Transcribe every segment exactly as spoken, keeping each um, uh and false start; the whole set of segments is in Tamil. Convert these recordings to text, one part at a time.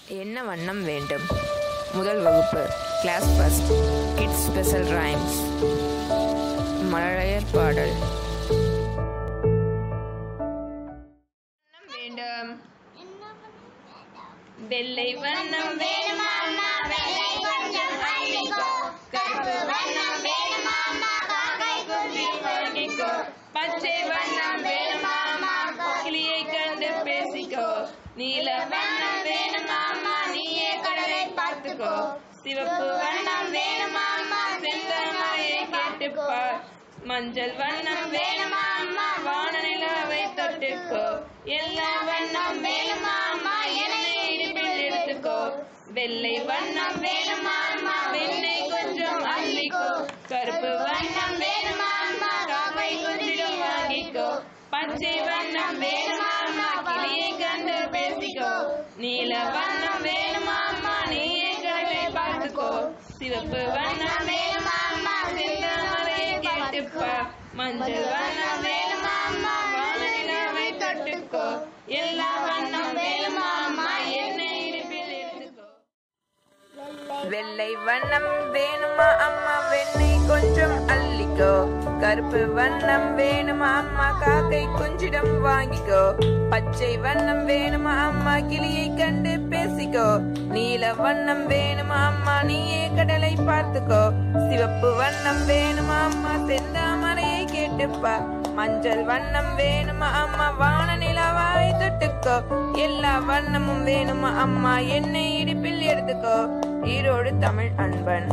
என்ன வண்ணம் வேண்டும்? முதல் வகுப்பு class first kids special rhymes மழலையர் பாடல். வேண்டும் வெள்ளை வண்ணம் வேணுமாமா, வெள்ளை கொஞ்சம் அள்ளிக்கோ. கருப்பு வண்ணம் வேணுமாமா, காக்கை குருவி வாங்கிக்கோ. பச்சை வண்ணம் வேணுமாமா, கிளியை கண்டு பேசிக்கோ. நீல வண்ணம் வேணுமாமா, நீயே கடலை பார்த்துக்கோ. சிவப்பு வண்ணம் வேணுமாமா, செந்தமலையை கேட்டுப்பார். மஞ்சள் வண்ணம் வேணுமாமா, வான நிலாவை தொட்டுக்கோ. எல்லா வண்ணம் வேணுமாமா, என்னை இடுப்பில் எடுத்துக்கோ. வெள்ளை வண்ணம் வேணுமாமா, வெண்ணெய் கொஞ்சம் அள்ளிக்கோ. கருப்பு வண்ணம் வேணுமாமா, காக்கை குஞ்சிடம் வாங்கிக்கோ. பச்சை வண்ணம் வேணுமாமா, கிளியை கண்டு பேசிக்கோ. நீல வண்ணம் வேணுமாமா, நீயே கடலை பார்த்துக்கோ. சிவப்பு வண்ணம் வேணுமாமா, செந்தமலையை கேட்டுப்பா. மஞ்சள் வண்ணம் வேணுமாமா, வான நிலாவை தொட்டுக்கோ. எல்லா வண்ணம் வேணுமாமா, என்னை இடுப்பில் எடுத்துக்கோ. வெள்ளை வண்ணம் வேணுமா அம்மா, வெண்ணெய் கொஞ்சம் அள்ளிக்கோ. கருப்பு வண்ணம் வேணுமா அம்மா, காக்கை குஞ்சிடம் வாங்கிக்கோ. பச்சை வண்ணம் வேணுமா அம்மா, கிளியை கண்டு பேசிக்கோ. நீல வண்ணம் வேணுமா அம்மா, நீயே கடலை பார்த்துக்கோ. சிவப்பு வண்ணம் வேணுமா அம்மா, செந்தாமரையை கேட்டுப்பா. மஞ்சள் வண்ணம் வேணுமா அம்மா, வான நிலவாய் தொட்டுக்கோ. எல்லா வண்ணமும் வேணுமா அம்மா, என்னை இடுப்பில் எடுத்துக்கோ. ஈரோடு தமிழ் அன்பன்.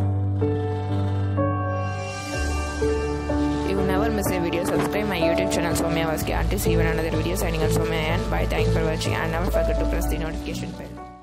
You will never miss a video. Subscribe my YouTube channel Soumya Vaski. Until see you in another video, signing off Soumya and bye. Thanks for watching and never forget to press the notification bell.